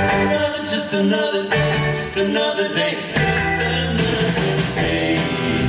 Just another day, just another day, just another day.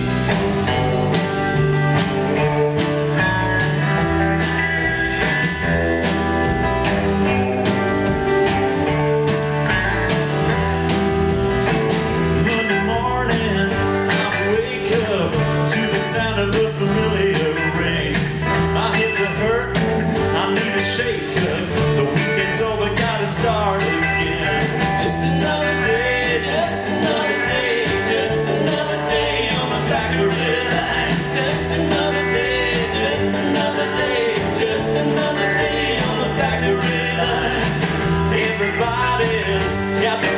Monday morning, I wake up to the sound of a familiar ring. My head's a hurt, I need a shake up. The weekend's over, gotta start again. Just another day, just another day, just another day on the factory line. Just another day, just another day, just another day on the factory line. Everybody's got the